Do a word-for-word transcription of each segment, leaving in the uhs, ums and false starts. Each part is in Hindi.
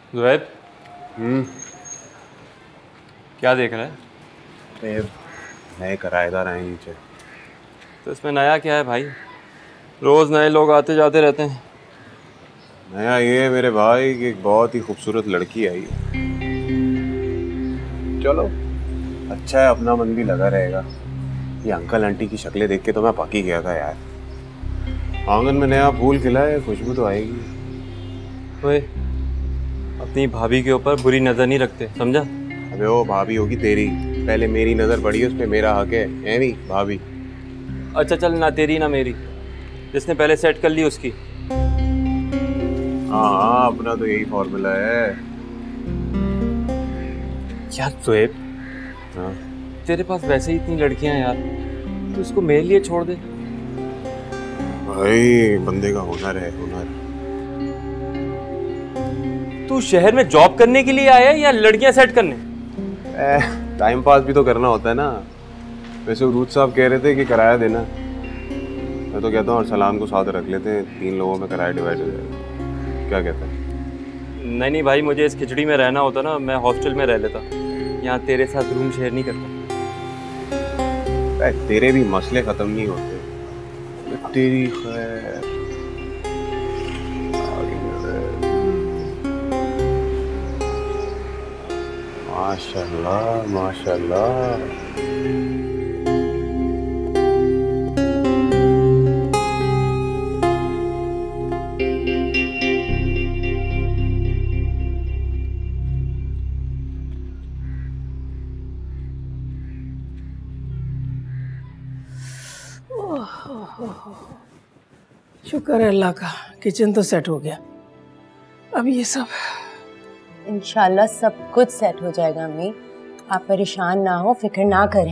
ज़ुहैब, हम्म क्या देख रहा है? अरे नए किराएदार आए नीचे। तो इसमें नया क्या है भाई? रोज़ नए लोग आते जाते रहते हैं। नया ये है मेरे भाई कि एक बहुत ही खूबसूरत लड़की आई है। चलो अच्छा है, अपना मन भी लगा रहेगा। ये अंकल आंटी की शक्लें देख के तो मैं पक ही गया था यार। आंगन में नया फूल खिला है, खुशबू तो आएगी। ओए, अपनी भाभी के ऊपर बुरी नज़र नहीं रखते, समझा? अबे वो भाभी होगी तेरी, पहले मेरी नजर पड़ी उस पे, मेरा हक है, है नहीं भाभी? अच्छा चल, ना तेरी ना मेरी, जिसने पहले सेट कर ली उसकी। हाँ हाँ, अपना तो यही फॉर्मूला है। यार ज़ुहैब, हाँ तेरे पास वैसे ही इतनी लड़कियां हैं यार, तू इसको मेरे लिए छोड़ दे। भाई बंदे का हुनर है, हुनर। तू शहर में जॉब करने के लिए आया है या लड़कियां सेट करने? टाइम पास भी तो करना होता है ना। वैसे रूद साहब कह रहे थे कि किराया देना। मैं तो कहता हूँ और सलाम को साथ रख लेते हैं, तीन लोगों में किराया डिवाइड हो जाएगा। क्या कहता है? नहीं नहीं भाई, मुझे इस खिचड़ी में रहना होता ना, मैं हॉस्टल में रह लेता। यहाँ तेरे साथ रूम शेयर नहीं करता। तेरे भी मसले खत्म नहीं होते। तेरी खैर। माशाल्लाह माशाल्लाह। शुक्र है अल्लाह का, किचन तो सेट हो गया। अब ये सब इंशाल्लाह सब कुछ सेट हो जाएगा अम्मी, आप परेशान ना हो, फिक्र ना करें।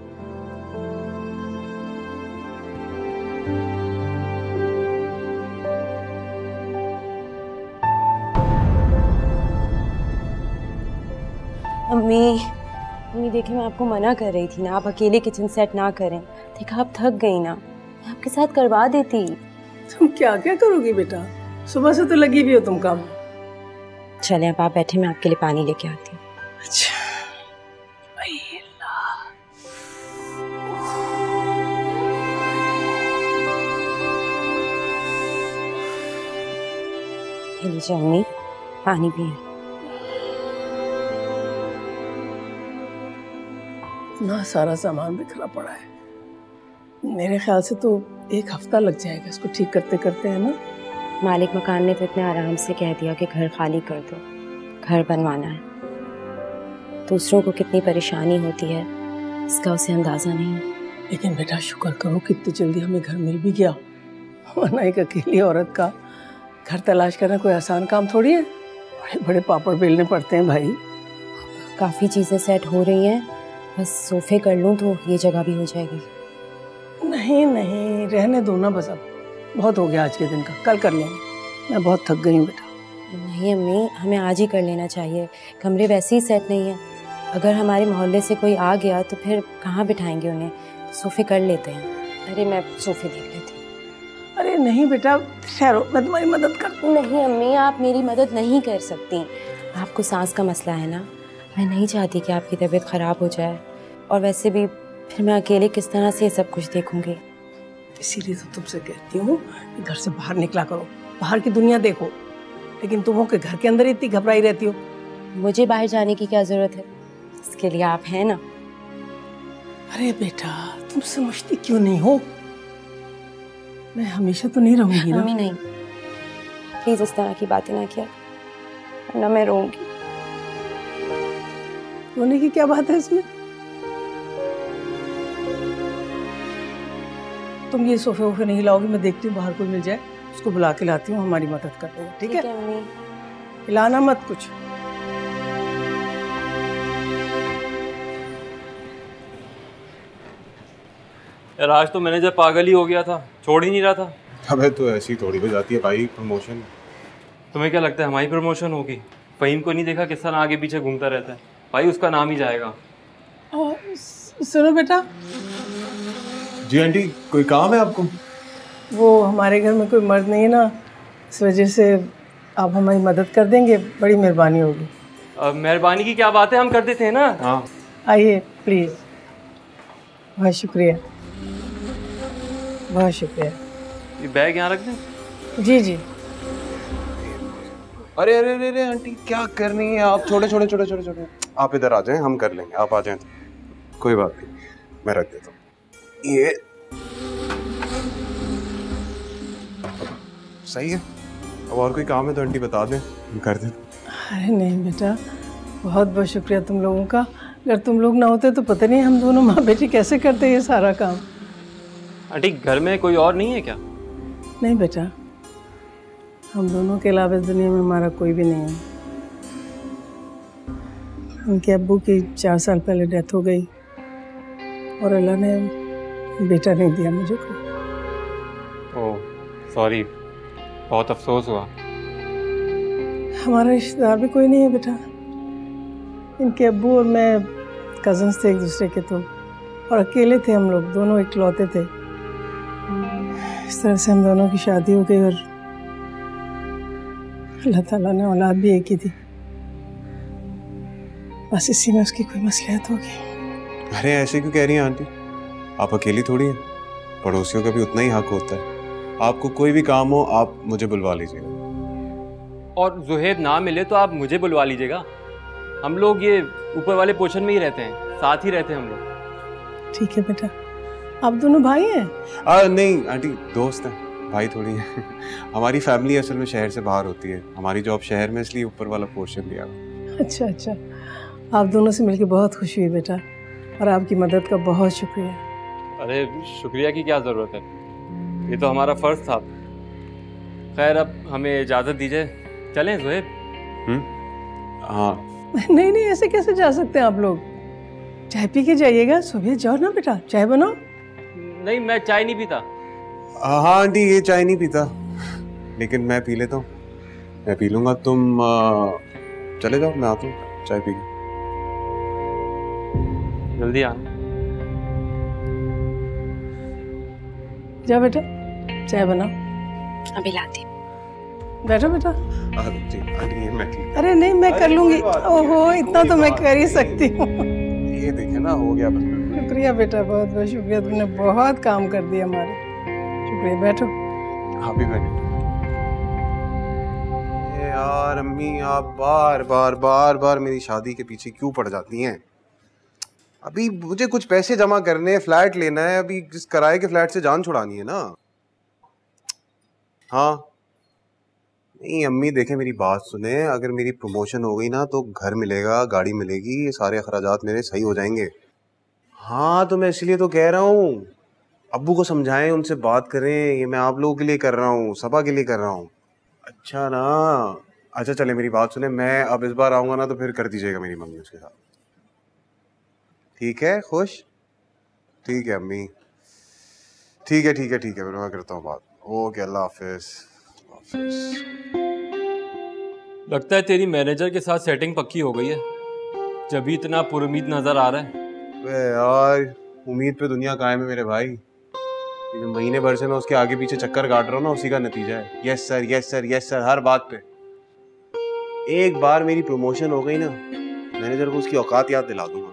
अम्मी अम्मी देखिए, मैं आपको मना कर रही थी ना, आप अकेले किचन सेट ना करें। देखा आप थक गई ना, मैं आपके साथ करवा देती। तुम क्या क्या करोगी बेटा, सुबह से तो लगी भी हो तुम काम। चले अब आप बैठे, मैं आपके लिए पानी लेके आती हूँ। अच्छा ये लीजिए अम्मी, पानी पिए। इतना सारा सामान बिखरा पड़ा है, मेरे ख्याल से तो एक हफ्ता लग जाएगा इसको ठीक करते करते, है ना? मालिक मकान ने तो इतने आराम से कह दिया कि घर खाली कर दो, घर बनवाना है। दूसरों को कितनी परेशानी होती है इसका उसे अंदाजा नहीं है। लेकिन बेटा शुक्र करो कितनी जल्दी हमें घर मिल भी गया, वरना एक अकेली औरत का घर तलाश करना कोई आसान काम थोड़ी है। बड़े बड़े पापड़ बेलने पड़ते हैं भाई। काफ़ी चीज़ें सेट हो रही हैं, बस सोफे कर लूँ तो ये जगह भी हो जाएगी। नहीं नहीं रहने दो ना, बस अब बहुत हो गया आज के दिन का, कल कर लेंगे। मैं बहुत थक गई हूँ बेटा। नहीं अम्मी, हमें आज ही कर लेना चाहिए, कमरे वैसे ही सेट नहीं है। अगर हमारे मोहल्ले से कोई आ गया तो फिर कहाँ बिठाएंगे उन्हें, सोफे कर लेते हैं। अरे मैं सोफे देख लेती हूँ। अरे नहीं बेटा ठहरो, मैं तुम्हारी मदद कर। नहीं अम्मी, आप मेरी मदद नहीं कर सकती, आपको सांस का मसला है ना, मैं नहीं चाहती कि आपकी तबीयत ख़राब हो जाए, और वैसे भी फिर मैं अकेले किस तरह से सब कुछ देखूंगी। इसीलिए तो तुमसे कहती हूँ कि घर से बाहर निकला करो, बाहर की दुनिया देखो। लेकिन तुम हो कि घर के अंदर इतनी घबराई रहती हो। मुझे बाहर जाने की क्या जरूरत है, इसके लिए आप हैं ना। अरे बेटा तुम समझती क्यों नहीं हो, मैं हमेशा तो नहीं रहूंगी ना। मम्मी नहीं, प्लीज इस तरह की बातें ना किया, वरना मैं रोऊंगी। रोने की क्या बात है इसमें? तुम ये सोफे वोफे नहीं लाओगी, मैं देखती हूँ बाहर कोई मिल जाए, उसको बुला के लाती हूँ, हमारी मदद कर देगा। ठीक है मम्मी? हिलाना मत कुछ। यार आज तो मैनेजर पागल ही हो गया था, छोड़ ही नहीं रहा था। अबे तो ऐसी थोड़ी हो जाती है भाई प्रमोशन। तुम्हें क्या लगता है हमारी प्रमोशन होगी? फ़हीम को नहीं देखा किस तरह आगे पीछे घूमता रहता है, भाई उसका नाम ही जाएगा। सुनो बेटा। जी आंटी, कोई काम है आपको? वो हमारे घर में कोई मर्द नहीं है ना, इस वजह से आप हमारी मदद कर देंगे, बड़ी मेहरबानी होगी। अब मेहरबानी की क्या बात है, हम कर देते हैं ना। हाँ आइए प्लीज़। बहुत शुक्रिया, बहुत शुक्रिया। ये बैग यहाँ रख दें। जी जी। अरे अरे अरे अरे आंटी क्या कर रही हैं आप? छोटे छोटे छोटे छोटे छोटे आप इधर आ जाएं, हम कर लेंगे। आप आ जाएं तो कोई बात नहीं, मैं रख देता हूँ। ये सही है। अब और कोई काम है तो आंटी बता दें, हम कर दें। अरे नहीं बेटा, बहुत बहुत शुक्रिया तुम लोगों का। अगर तुम लोग ना होते तो पता नहीं हम दोनों माँ बेटी कैसे करते ये सारा काम। आंटी घर में कोई और नहीं है क्या? नहीं बेटा, हम दोनों के अलावा इस दुनिया में हमारा कोई भी नहीं है। उनके अब्बू की चार साल पहले डेथ हो गई और अल्लाह ने बेटा नहीं दिया मुझे को। ओह सॉरी, बहुत अफसोस हुआ। हमारा रिश्तेदार भी कोई नहीं है बेटा। इनके अब्बू और मैं कजन्स थे एक दूसरे के, तो और अकेले थे हम लोग, दोनों इकलौते थे। इस तरह से हम दोनों की शादी हो गई और अल्लाह ताला ने औलाद भी एक ही दी। बस इसी में उसकी कोई मसलियत होगी। अरे ऐसे क्यों कह रही हैं आंटी? आप अकेली थोड़ी हैं, पड़ोसियों का भी उतना ही हक होता है। आपको कोई भी काम हो आप मुझे बुलवा लीजिएगा। और जुहेब ना मिले तो आप मुझे बुलवा लीजिएगा। हम लोग ये ऊपर वाले पोर्शन में ही रहते हैं, साथ ही रहते हैं हम लोग। ठीक है बेटा। आप दोनों भाई हैं? आ, नहीं आंटी, दोस्त हैं, भाई थोड़ी है। हमारी फैमिली असल में शहर से बाहर होती है, हमारी जॉब शहर में, इसलिए ऊपर वाला पोर्शन लिया। अच्छा अच्छा, आप दोनों से मिलकर बहुत खुशी हुई बेटा, और आपकी मदद का बहुत शुक्रिया। अरे शुक्रिया की क्या ज़रूरत है, ये तो हमारा फ़र्ज़ था। खैर अब हमें इजाज़त दीजिए, चलें जुहेब। हम्म हाँ। नहीं नहीं, ऐसे कैसे जा सकते हैं आप लोग? चाय पी के जाइएगा। सुबह जाओ ना बेटा, चाय बनाओ। नहीं मैं चाय नहीं पीता। हाँ आंटी, ये चाय नहीं पीता, लेकिन मैं पी लेता हूँ। मैं पी लूँगा, तुम आ, चले जाओ, मैं आता हूँ चाय पी के। जल्दी आना। जाओ बेटा, चाय बनाओ। अभी लाती। बैठो बेटा। आ, जी आंटी, ये मैं ठीक। अरे नहीं, मैं कर लूंगी। ओहो, इतना तो मैं कर ही सकती हूँ। ये देखे ना, हो गया बस। शुक्रिया बेटा, बहुत बहुत शुक्रिया, तुमने बहुत काम कर दिया हमारे। शुक्रिया, बैठो। हाँ भी बैठो। यार अम्मी, आप बार बार बार बार मेरी शादी के पीछे क्यों पड़ जाती हैं? अभी मुझे कुछ पैसे जमा करने, फ्लैट लेना है, अभी जिस किराए के फ्लैट से जान छुड़ानी है ना। हाँ नहीं अम्मी, देखें मेरी बात सुने, अगर मेरी प्रमोशन हो गई ना तो घर मिलेगा, गाड़ी मिलेगी, ये सारे अखराजात मेरे सही हो जाएंगे। हाँ तो मैं इसलिए तो कह रहा हूँ, अब्बू को समझाएं, उनसे बात करें। ये मैं आप लोगों के लिए कर रहा हूँ, सबा के लिए कर रहा हूँ। अच्छा ना, अच्छा चले मेरी बात सुने, मैं अब इस बार आऊँगा ना तो फिर कर दीजिएगा मेरी मम्मी उसके साथ, ठीक है? खुश? ठीक है अम्मी, ठीक है ठीक है ठीक है, फिर मैं करता हूँ बात। ओके, अल्लाह हाफिज। लगता है तेरी मैनेजर के साथ सेटिंग पक्की हो गई है, जब भी इतना पुरुमीद नजर आ रहा है। वे यार, उम्मीद पे दुनिया कायम है मेरे भाई। जो महीने भर से मैं उसके आगे पीछे चक्कर काट रहा हूँ ना, उसी का नतीजा है। Yes sir, yes sir, yes sir, हर बात पे। एक बार मेरी प्रमोशन हो गई ना, मैनेजर को उसकी औकात याद दिला दूंगा।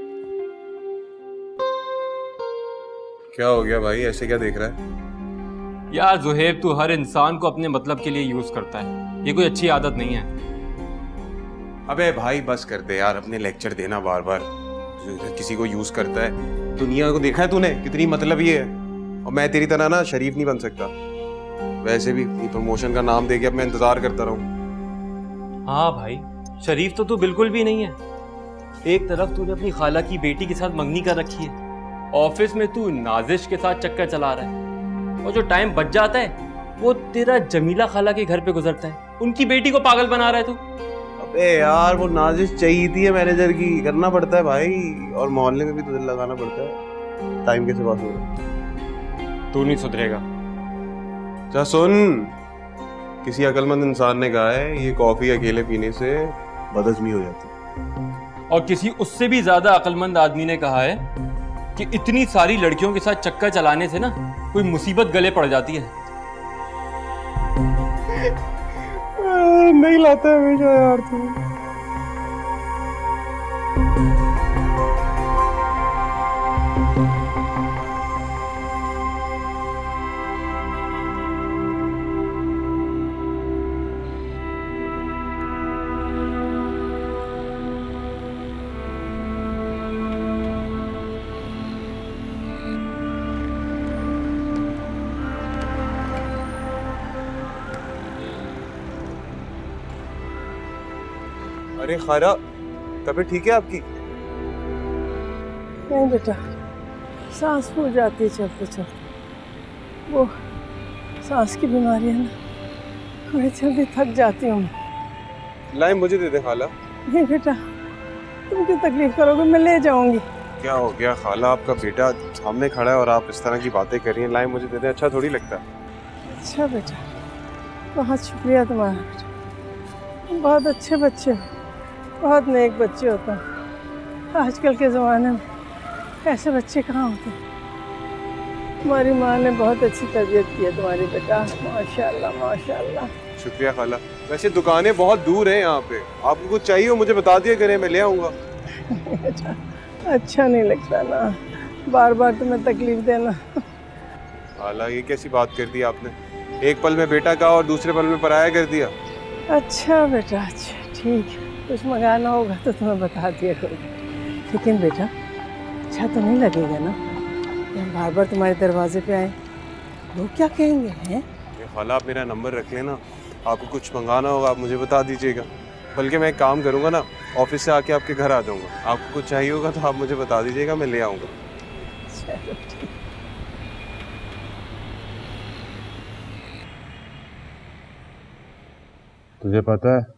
क्या हो गया भाई, ऐसे क्या देख रहा है? यार जुहेब, तू हर इंसान को अपने मतलब के लिए यूज करता है, ये कोई अच्छी आदत नहीं है। अबे भाई बस कर दे यार, अपने लेक्चर देना बार बार। किसी को यूज करता है, दुनिया को देखा है तूने कितनी मतलब ये है। और मैं तेरी तरह ना शरीफ नहीं बन सकता। वैसे भी प्रमोशन का नाम दे के अब मैं इंतजार करता रहूं। हाँ भाई, शरीफ तो तू बिल्कुल भी नहीं है। एक तरफ तूने अपनी खाला की बेटी के साथ मंगनी कर रखी है, ऑफिस में तू नाजिश के साथ चक्कर चला रहा है, और जो टाइम बच जाता है वो तेरा जमीला खाला के घर पे गुजरता है, उनकी बेटी को पागल बना रहा है तू। अबे यार, वो नाजिश चाहिए थी है मैनेजर की, करना पड़ता है भाई, और मोहल्ले में भी तो दिल लगाना पड़ता है। टाइम कैसे पास हो रहा है? तू नहीं सुधरेगा। जा सुन, किसी अक्लमंद इंसान ने कहा है ये कॉफी अकेले पीने से बदहजमी हो जाती है, और किसी उससे भी ज्यादा अक्लमंद आदमी ने कहा है कि इतनी सारी लड़कियों के साथ चक्कर चलाने से ना कोई मुसीबत गले पड़ जाती है। नहीं लाता है हमेशा यार तू। अरे खारा, तबीयत ठीक है आपकी? नहीं बेटा, सांस फूल जाती है चलते चलते। वो सांस की बीमारी है ना, बड़ी जल्दी थक जाती हूँ। लाए मुझे दे दे खाला। नहीं बेटा, तुम क्यों तकलीफ करोगे, मैं ले जाऊंगी। क्या हो गया खाला, आपका बेटा सामने खड़ा है और आप इस तरह की बातें कर रही हैं। लाए मुझे दे दे, अच्छा थोड़ी लगता। अच्छा बेटा, बहुत शुक्रिया तुम्हारा बेटा, तुम बहुत अच्छे बच्चे हो, बहुत नेक बच्चे होते हैं। आजकल के ज़माने में ऐसे बच्चे कहाँ होते हैं। तुम्हारी माँ ने बहुत अच्छी तरबियत की है तुम्हारी बेटा, माशाल्लाह माशाल्लाह। शुक्रिया खाला। वैसे दुकानें बहुत दूर हैं यहाँ पे, आपको कुछ चाहिए हो मुझे बता दिया करें, मैं ले आऊँगा। अच्छा अच्छा नहीं लगता ना बार बार तुम्हें तकलीफ देना। खाला ये कैसी बात कर दी आपने, एक पल में बेटा का और दूसरे पल में पराया कर दिया। अच्छा बेटा, अच्छा ठीक है, कुछ मंगाना होगा तो तुम्हें बता दिया करूँगी। लेकिन बेटा अच्छा तो नहीं लगेगा ना कि हम बार बार तुम्हारे दरवाजे पे आए, लोग क्या कहेंगे हैं? खाला आप मेरा नंबर रख लेना, आपको कुछ मंगाना होगा आप मुझे बता दीजिएगा। बल्कि मैं एक काम करूँगा ना, ऑफिस से आके आपके घर आ जाऊँगा, आपको कुछ चाहिए होगा तो आप मुझे बता दीजिएगा, मैं ले आऊँगा। चलो ठीक। तुझे पता है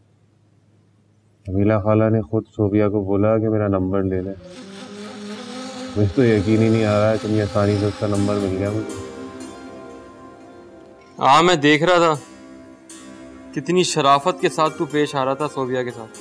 अमीला खाला ने खुद सोबिया को बोला कि मेरा नंबर ले ले। मुझे तो यकीन ही नहीं आ रहा है इतनी आसानी से उसका नंबर मिल गया मुझे। हाँ मैं देख रहा था कितनी शराफत के साथ तू पेश आ रहा था सोबिया के साथ।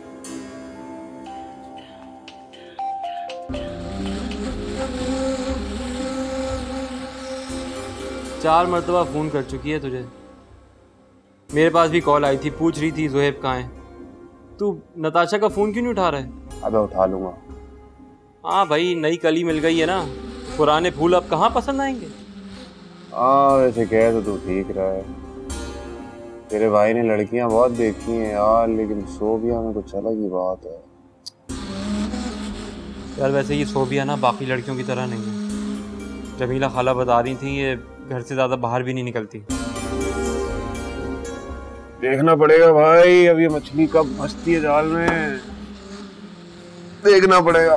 चार मरतबा फोन कर चुकी है तुझे, मेरे पास भी कॉल आई थी, पूछ रही थी ज़ोहैब कहाँ है। तू नताशा का फोन क्यों नहीं उठा रहा है? अब उठा लूंगा। हाँ भाई, नई कली मिल गई है ना, पुराने फूल अब कहाँ पसंद आएंगे। हाँ वैसे कह तो तू ठीक रहा है, तेरे भाई ने लड़कियां बहुत देखी हैं यार, लेकिन सोबिया में कुछ अलग ही बात है यार। वैसे ये सोबिया ना बाकी लड़कियों की तरह नहीं है। जमीला खाला बता रही थी ये घर से ज़्यादा बाहर भी नहीं निकलती। देखना पड़ेगा भाई, अब ये मछली कब फंसती है जाल में, देखना पड़ेगा।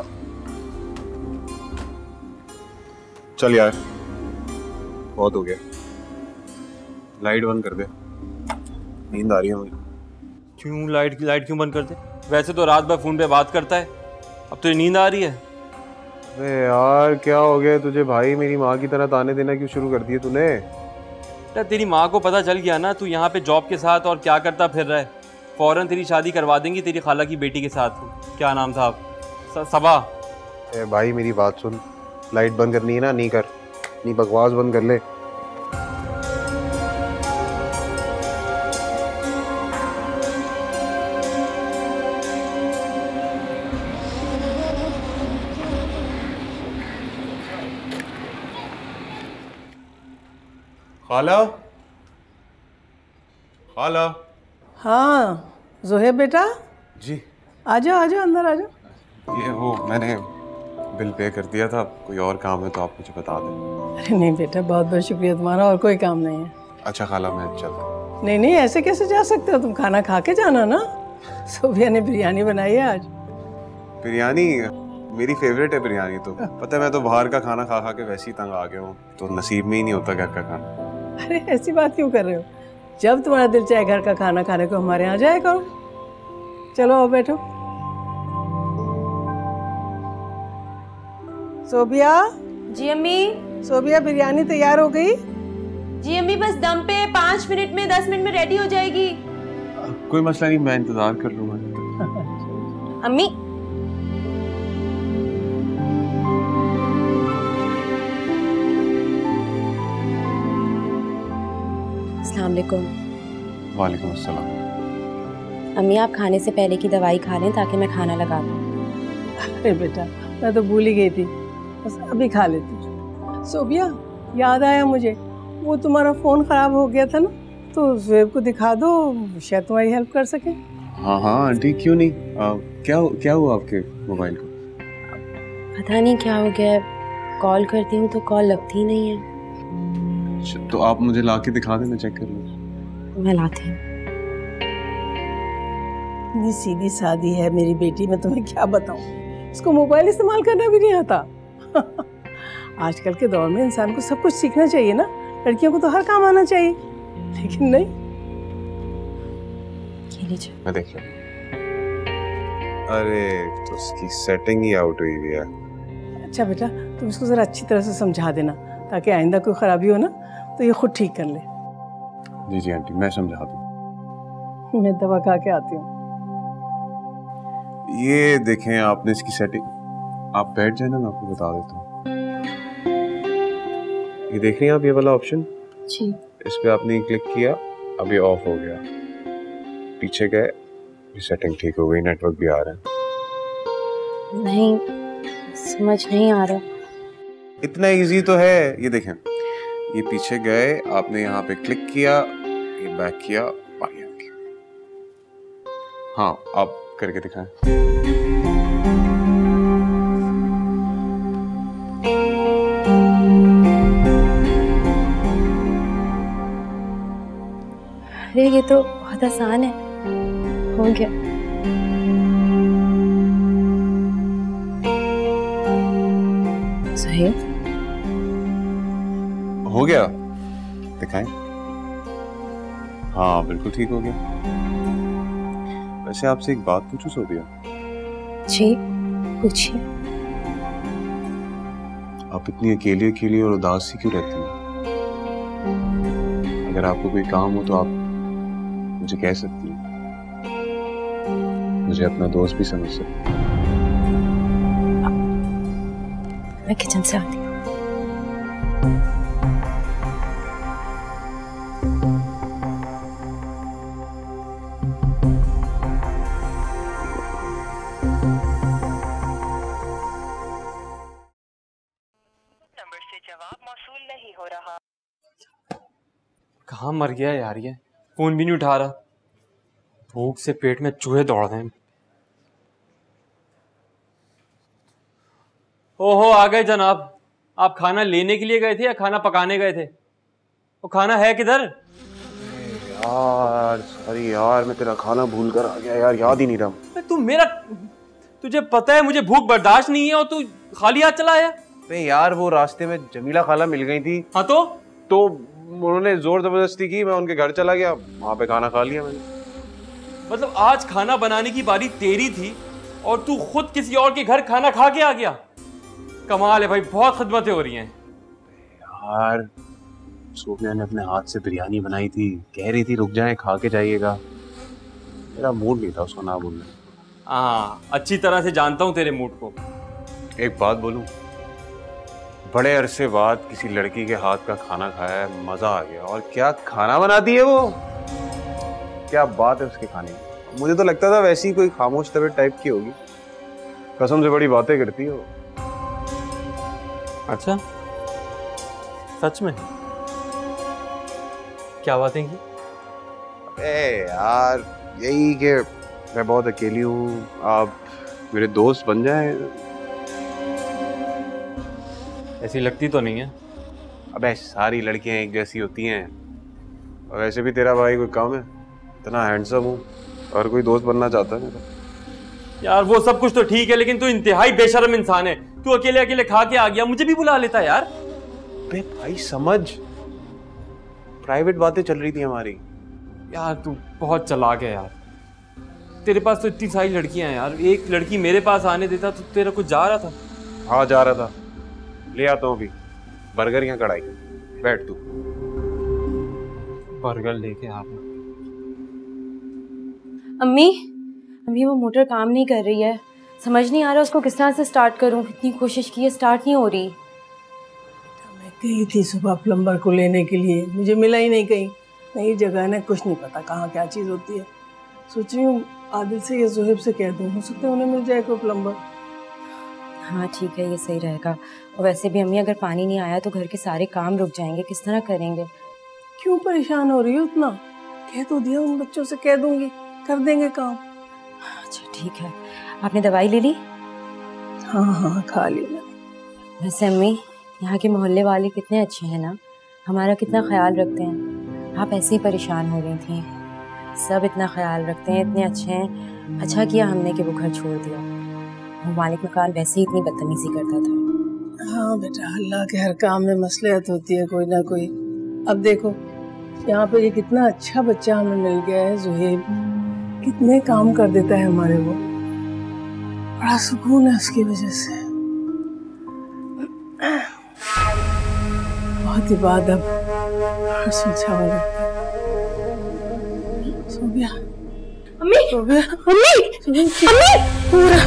चल यार बहुत हो गया, लाइट बंद कर दे, नींद आ रही है मुझे। क्यों लाइट लाइट क्यों बंद कर दे? वैसे तो रात भर फोन पे बात करता है, अब तुझे नींद आ रही है? अरे यार क्या हो गया तुझे भाई, मेरी माँ की तरह ताने देना क्यों शुरू कर दिए तूने? तेरी माँ को पता चल गया ना तू यहाँ पे जॉब के साथ और क्या करता फिर रहा है, फौरन तेरी शादी करवा देंगी तेरी खाला की बेटी के साथ। क्या नाम था आप? सबा। ए भाई मेरी बात सुन, लाइट बंद करनी है ना, नहीं कर, नहीं बकवास बंद कर ले। खाला खाला। हाँ ज़ोहैब बेटा, जी आ जाओ आ जाओ, अंदर आ जाओ। ये वो मैंने बिल पे कर दिया था, कोई और काम है तो आप मुझे बता दें। अरे नहीं बेटा, बहुत बहुत शुक्रिया तुम्हारा, और कोई काम नहीं है। अच्छा खाला मैं चलता। नहीं नहीं ऐसे कैसे जा सकते हो, तुम खाना खा के जाना ना। सोबिया ने बिरयानी बनाई है आज। बिरयानी मेरी फेवरेट है बिरयानी, तो पता है मैं तो बाहर का खाना खा खा के वैसे ही तंग आ गया हूँ, तो नसीब में ही नहीं होता घर का खाना। अरे ऐसी बात क्यों कर रहे हो, जब तुम्हारा दिल चाहे घर का खाना खाने को हमारे यहाँ जाया करो। चलो आओ बैठो। सोबिया। जी अम्मी। सोबिया बिरयानी तैयार हो गई? जी अम्मी बस दम पे, पाँच मिनट में दस मिनट में रेडी हो जाएगी। कोई मसला नहीं, मैं इंतजार कर लूंगा। अम्मी अस्सलाम वालेकुम। वालेकुम अस्सलाम। अम्मी आप खाने से पहले की दवाई खा लें ताकि मैं खाना लगा दूँ। अरे बेटा मैं तो भूल ही गई थी, बस अभी खा लेती। सोबिया याद आया मुझे, वो तुम्हारा फ़ोन ख़राब हो गया था ना, तो ज़ुएब को दिखा दो, शायद तुम्हारी हेल्प कर सके। हाँ हाँ आंटी क्यों नहीं, आ, क्या क्या हुआ आपके मोबाइल को? पता नहीं क्या हो गया है, कॉल करती हूँ तो कॉल लगती ही नहीं है। तो आप मुझे ला के दिखा दें, मैं चेक कर लूँ। मैं लाती हूँ। इतनी सीधी सादी है मेरी बेटी, मैं तुम्हें क्या बताऊँ, इसको मोबाइल इस्तेमाल करना भी नहीं आता। आजकल के दौर में इंसान को सब कुछ सीखना चाहिए ना, लड़कियों को तो हर काम आना चाहिए, लेकिन नहीं। ये लीजिए। मैं देख लूँ। अरे तो उसकी सेटिंग ही आउट हुई हुई है। अच्छा बेटा तुम इसको ज़रा अच्छी तरह से समझा देना, ताकि आइंदा कोई ख़राबी हो ना तो ये खुद ठीक कर ले। जी जी आंटी मैं समझा दूँ। मैं दवा खा के आती हूँ। ये देखें आपने इसकी सेटिंग, आप बैठ जाए ना, मैं आपको बता देता हूँ। ये देख रही हैं आप ये वाला ऑप्शन जी, इस पे आपने क्लिक किया, अब ये ऑफ हो गया, पीछे गए, ये सेटिंग ठीक हो गई, नेटवर्क भी आ रहा है। नहीं समझ नहीं आ रहा। इतना इजी तो है, ये देखें, ये पीछे गए, आपने यहाँ पे क्लिक किया, ये बैक किया, आगे आ गया। हाँ आप करके दिखाएं। अरे ये तो बहुत आसान है, हो गया। सही हो गया, दिखाएं। हाँ बिल्कुल ठीक हो गया। वैसे आपसे एक बात पूछूं सोबिया? जी पूछिए। आप इतनी अकेली अकेली और उदास सी क्यों रहती हैं? अगर आपको कोई काम हो तो आप मुझे कह सकती हैं, मुझे अपना दोस्त भी समझ सकती हैं। मैं किचन से आती हूँ। नंबर से जवाब मौसूल नहीं हो रहा। कहाँ मर गया यार, ये फोन भी नहीं उठा रहा। भूख से पेट में चूहे दौड़ रहे हैं। ओहो आ गए जनाब। आप खाना लेने के लिए गए थे या खाना पकाने गए थे? वो खाना है किधर? यार सॉरी यार, मैं तेरा खाना भूल कर आ गया यार, याद ही नहीं रहा। तू मेरा, तुझे पता है मुझे भूख बर्दाश्त नहीं है और तू खाली हाथ चला आया। अरे यार वो रास्ते में जमीला खाला मिल गई थी। हाँ तो तो उन्होंने जोर जबरदस्ती की, मैं उनके घर चला गया, वहां पे खाना खा लिया मैंने। मतलब आज खाना बनाने की बारी तेरी थी और तू खुद किसी और के घर खाना खा के आ गया। कमाल है भाई, बहुत खिदमतें हो रही हैं। यार सोफिया ने अपने हाथ से बिरयानी बनाई थी, कह रही थी रुक जाएं खा के जाइएगा। मेरा मूड नहीं था उसको ना बोलने। हाँ अच्छी तरह से जानता हूँ तेरे मूड को। एक बात बोलूं, बड़े अरसे बाद किसी लड़की के हाथ का खाना खाया है, मजा आ गया। और क्या खाना बनाती है वो, क्या बात है उसके खाने की। मुझे तो लगता था वैसी कोई खामोश तबीयत टाइप की होगी, कसम से बड़ी बातें करती है वो। अच्छा सच में? क्या बातें की? ए यार यही कि मैं बहुत अकेली हूँ, आप मेरे दोस्त बन जाएं। ऐसी लगती तो नहीं है। अबे सारी लड़कियां एक जैसी होती हैं, और वैसे भी तेरा भाई कोई कम है, इतना हैंडसम हूँ और कोई दोस्त बनना चाहता है मेरा। यार वो सब कुछ तो ठीक है, लेकिन तू इंतहाई बेशर्म इंसान है। तू अकेले अकेले खा के आ गया, मुझे भी बुला लेता यार। अबे भाई समझ, प्राइवेट बातें चल रही थी हमारी। यार तू बहुत चालाक है यार। तेरे पास तो इतनी सारी लड़कियां हैं यार, एक लड़की मेरे पास आने देता तो तेरा कुछ जा रहा था। हाँ जा रहा था, ले आता हूँ अभी बर्गर या कढ़ाई। बैठ तू। बर्गर लेके आ। अम्मी अम्मी वो मोटर काम नहीं कर रही है, समझ नहीं आ रहा उसको किस तरह से स्टार्ट करूं। इतनी कोशिश की है, स्टार्ट नहीं हो रही। मैं गई थी सुबह प्लम्बर को लेने के लिए, मुझे मिला ही नहीं कहीं। नई जगह ने कुछ नहीं पता कहाँ क्या चीज़ होती है। सोच रही हूँ आदिल से या जोहेब से कह दूँ, हो सकता है उन्हें मिल जाए कोई प्लम्बर। हाँ ठीक है, ये सही रहेगा। और वैसे भी अम्मी, अगर पानी नहीं आया तो घर के सारे काम रुक जाएंगे, किस तरह करेंगे? क्यों परेशान हो रही हो इतना? कह तो दिया, उन बच्चों से कह दूंगी, कर देंगे काम। अच्छा ठीक है। आपने दवाई ले ली? हाँ हाँ खा ली मैंने। वैसे अम्मी, यहाँ के मोहल्ले वाले कितने अच्छे हैं ना, हमारा कितना ख्याल रखते हैं। आप ऐसे ही परेशान हो रही थी, सब इतना ख्याल रखते हैं, इतने अच्छे हैं। अच्छा किया हमने कि वो घर छोड़ दिया, वो मालिक मकान वैसे ही इतनी बदतमीजी करता था। हाँ बेटा, अल्लाह के हर काम में मसलियत होती है कोई ना कोई। अब देखो यहाँ पे ये कितना अच्छा बच्चा हमें मिल गया है, जोहेब कितने काम कर देता है हमारे, वो बड़ा सुकून है उसकी वजह से। बहुत ही बाद अब सुलझावा लगता है। सो गया अम्मी, सो गया अम्मी, अम्मी, पूरा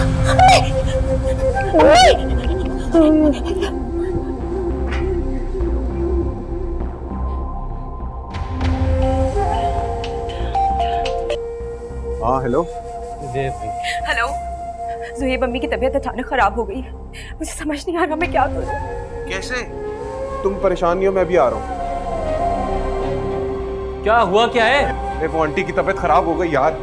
हाँ हेलो। हेलो, ज़ुहैब, अम्मी की तबीयत अचानक खराब हो गई है, मुझे समझ नहीं आ रहा मैं क्या करूं। कैसे? तुम परेशान नहीं हो, मैं भी आ रहा हूँ। क्या हुआ, क्या है? अरे वो आंटी की तबीयत खराब हो गई यार।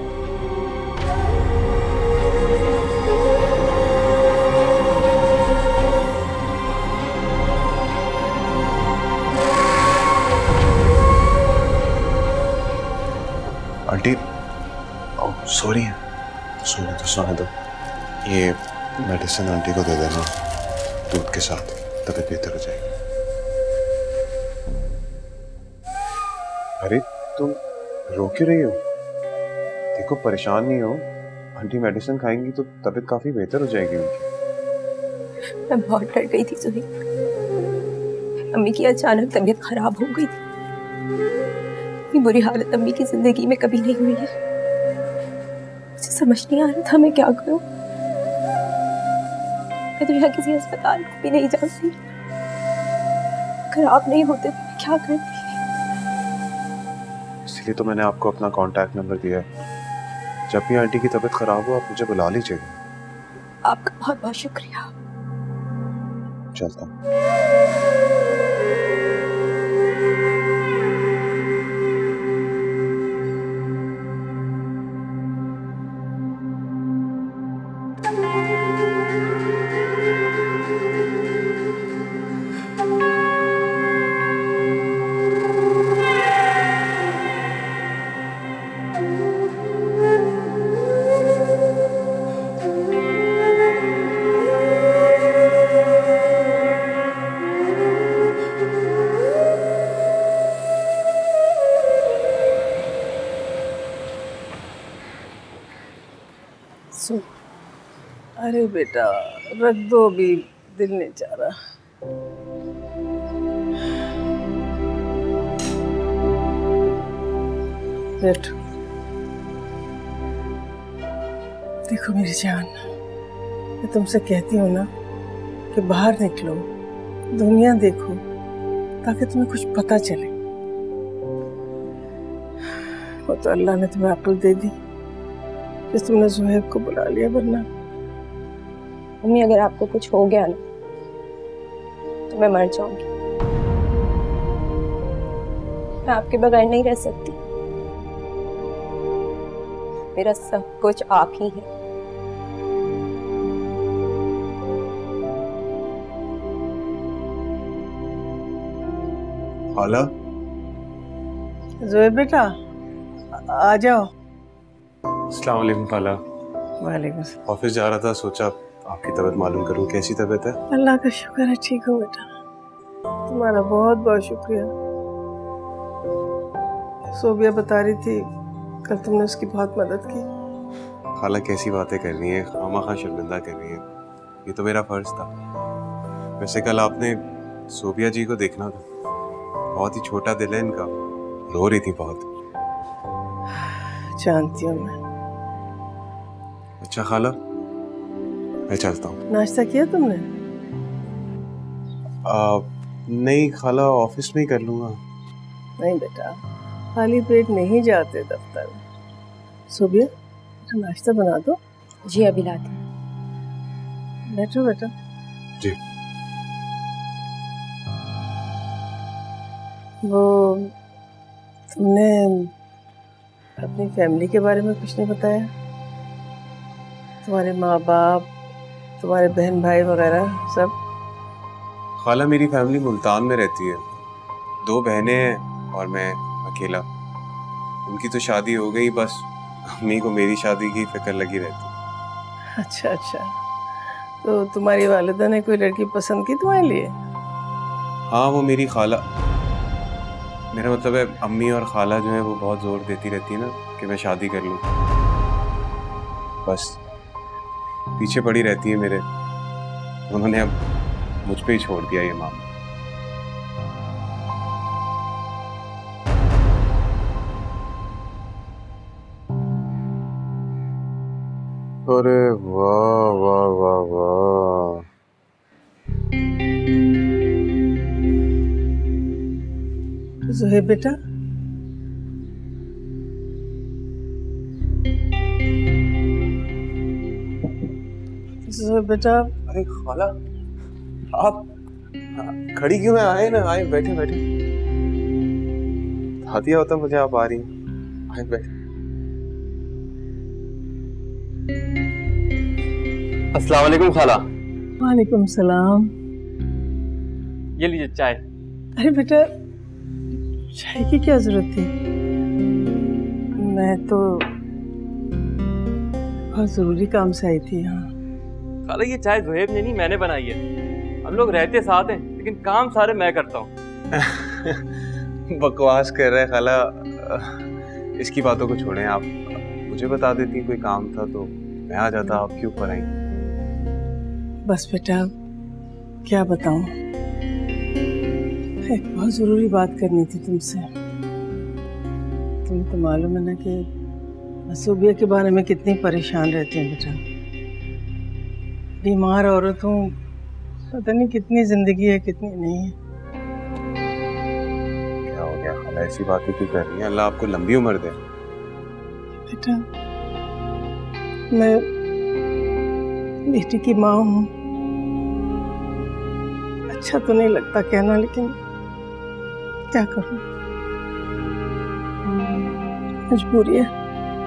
आंटी, सॉरी सोने दो सोने दो। ये मेडिसिन आंटी को दे देना दूध के साथ, तबीयत बेहतर हो जाएगी। अरे तुम रो क्यों रही हो? देखो परेशान नहीं हो, आंटी मेडिसिन खाएंगी तो तबीयत काफी बेहतर हो जाएगी उनकी। मैं बहुत डर गई थी ज़ुहैब, अम्मी की अचानक तबीयत खराब हो गई थी। इतनी बुरी हालत अम्मी की जिंदगी में कभी नहीं हुई है, मुझे समझ नहीं आ रहा था मैं क्या करूं। मैं तो यहाँ किसी अस्पताल को भी नहीं जानती, अगर आप नहीं होते तो मैं क्या करती। इसलिए तो मैंने आपको अपना कांटेक्ट नंबर दिया है, जब भी आंटी की तबीयत खराब हो आप मुझे बुला लीजिए। आपका बहुत बहुत शुक्रिया। चलता हूँ। अरे बेटा रख दो, अभी दिल नहीं चाह रहा। बैठो। देखो मेरी जान, मैं तुमसे कहती हूँ ना कि बाहर निकलो, दुनिया देखो, ताकि तुम्हें कुछ पता चले। वो तो अल्लाह ने तुम्हें अक्ल दे दी कि तुमने ज़ुहैब को बुला लिया, वरना मम्मी अगर आपको कुछ हो गया ना तो मैं मर जाऊंगी, मैं आपके बगैर नहीं रह सकती। मेरा सब कुछ आप ही है। खाला, ज़ुहैब बेटा आ जाओ। अस्सलाम वालेकुम खाला। वालेकुम सलाम। ऑफिस जा रहा था, सोचा आपकी तबीयत मालूम करूं, कैसी तबीयत है? अल्लाह का शुक्र है ठीक हो बेटा, तुम्हारा बहुत बहुत शुक्रिया। सोबिया बता रही थी कल तुमने उसकी बहुत मदद की। खाला कैसी बातें कर रही हैं, खामा शर्मिंदा कर रही हैं, ये तो मेरा फर्ज था। वैसे कल आपने सोबिया जी को देखना था, बहुत ही छोटा दिल है इनका, रो रही थी बहुत। जानती हूँ मैं। अच्छा खाला, मैं चलता हूँ। नाश्ता किया तुमने? आ, नहीं खाला, ऑफिस में ही कर लूँगा। नहीं बेटा, खाली पेट नहीं जाते दफ्तर। सुबिया नाश्ता बना दो। जी अभी लाती हूँ। बैठो बेटा। जी। वो तुमने अपनी फैमिली के बारे में कुछ नहीं बताया? तुम्हारे माँ बाप, तुम्हारे बहन भाई वगैरह सब? खाला मेरी फैमिली मुल्तान में रहती है, दो बहनें हैं और मैं अकेला। उनकी तो शादी हो गई, बस अम्मी को मेरी शादी की फिक्र लगी रहती। अच्छा अच्छा, तो तुम्हारी वालिदा ने कोई लड़की पसंद की तुम्हारे लिए? हाँ, वो मेरी खाला, मेरा मतलब है अम्मी और खाला जो है वो बहुत जोर देती रहती है ना कि मैं शादी कर लूँ। बस पीछे पड़ी रहती है मेरे। उन्होंने अब मुझ पे ही छोड़ दिया ये मामला। अरे वाह वाह वाह वाह, ज़ुहैब बेटा, ज़ुहैब बेटा। अरे खाला आप खड़ी क्यों है? आए ना, आए, बैठे बैठे। हाथिया होता मुझे आप आ रही हैं। आए बैठे। अस्सलाम वालेकुम खाला। वालेकुम सलाम। ये लीजिए चाय। अरे बेटा, चाय की क्या जरूरत थी? मैं तो बहुत जरूरी काम से आई थी यहाँ। खाला ये चाय ज़ुहैब ने नहीं, मैंने बनाई है। हम लोग रहते साथ हैं लेकिन काम सारे मैं करता हूँ। बकवास कर रहे हैं खाला। इसकी बातों को छोड़ें, आप मुझे बता देती कोई काम था तो मैं आ जाता, आप क्यों पर आई? बस बेटा क्या बताऊं, एक बहुत जरूरी बात करनी थी तुमसे। तुम्हें तो मालूम है ना कि मसूबिया के बारे में कितनी परेशान रहती हूँ बेटा। बीमार औरत हूँ, पता नहीं कितनी जिंदगी है कितनी नहीं है। क्या हो गया खाला, ऐसी बातें क्यों कर रही हैं? अल्लाह आपको लंबी उम्र दे। बेटा मैं बेटी की माँ हूँ, अच्छा तो नहीं लगता कहना, लेकिन क्या करूँ, मजबूरी है।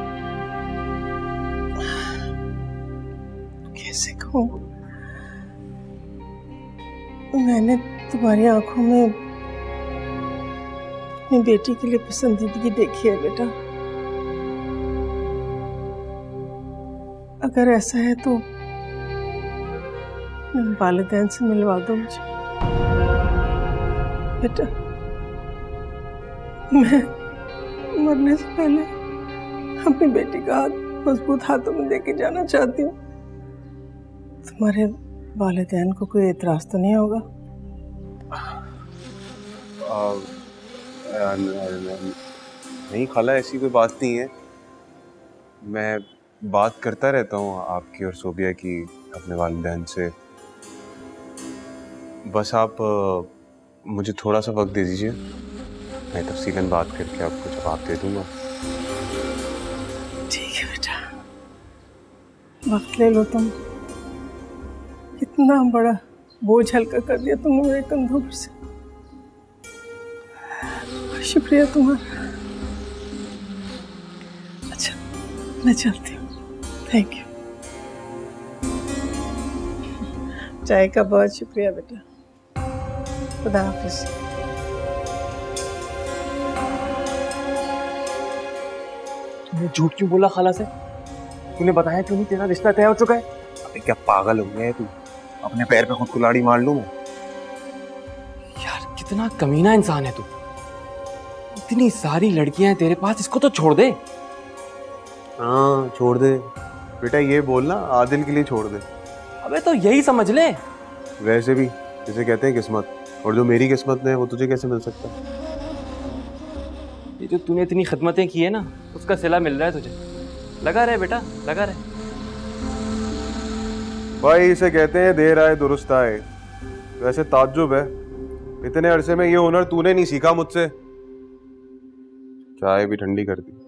कैसे कहूँ, मैंने तुम्हारी आंखों में अपनी बेटी के लिए पसंदीदगी देखी है बेटा। अगर ऐसा है तो मेरे वालिदैन से मिलवा दो मुझे बेटा। मैं मरने से पहले अपनी बेटी का हाथ मजबूत हाथों में देके जाना चाहती हूँ। तुम्हारे वालिदैन को कोई एतराज तो नहीं होगा? आ, नहीं खाला, ऐसी कोई बात नहीं है। मैं बात करता रहता हूँ आपकी और सोबिया की अपने वालिदैन से। बस आप मुझे थोड़ा सा वक्त दे दीजिए, मैं तफसीलन बात करके आपको जवाब दे दूंगा। ठीक है बेटा, वक्त ले लो तुम। इतना बड़ा बोझ हल्का कर दिया तुमने मेरे कंधों पर से, शुक्रिया तुम्हारा। अच्छा मैं चलती हूँ, थैंक यू। चाय का बहुत शुक्रिया बेटा, खुदा हाफिज। तूने झूठ क्यों बोला खाला से? तूने बताया क्यों नहीं तेरा रिश्ता तय हो चुका है? अबे क्या पागल हो गया है तू? अपने पैर पे खुद कुल्हाड़ी मार लूं मैं? यार कितना कमीना इंसान है तू। इतनी सारी लड़कियां हैं तेरे पास, इसको तो छोड़ दे। हाँ छोड़ दे बेटा, ये बोलना आदिल के लिए छोड़ दे। अबे तो यही समझ ले। वैसे भी जिसे कहते हैं किस्मत, और जो मेरी किस्मत में है वो तुझे कैसे मिल सकता है? ये जो तूने इतनी खिदमतें की है ना, उसका सिला मिल रहा है तुझे। लगा रहे बेटा, लगा रहे। भाई इसे कहते हैं देर आए दुरुस्त आए। वैसे ताज्जुब है, इतने अरसे में ये हुनर तूने नहीं सीखा मुझसे। चाय भी ठंडी कर दी।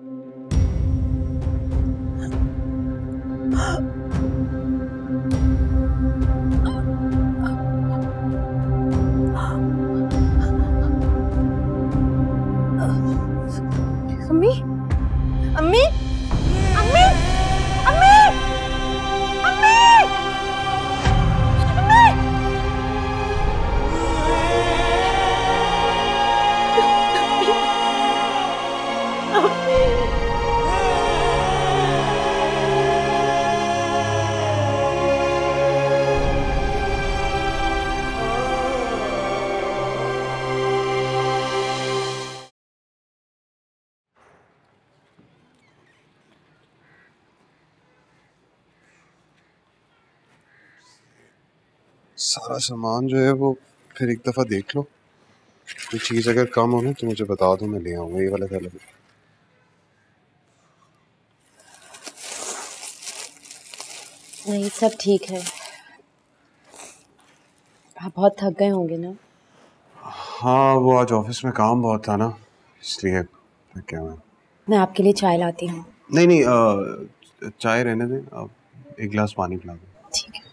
अम्मी अम्मी अम्मी अम्मी अम्मी सारा सामान जो है वो फिर एक दफ़ा देख लो, कोई चीज़ अगर कम हो ना तो मुझे बता दो, मैं ले आऊँगा। ये वाला थैला भी। नहीं, सब ठीक है। आप बहुत थक गए होंगे ना? हाँ, वो आज ऑफिस में काम बहुत था ना, इसलिए क्या मैं मैं आपके लिए चाय लाती हूँ। नहीं नहीं आ, चाय रहने दें, आप एक गिलास पानी पिला दो। ठीक है।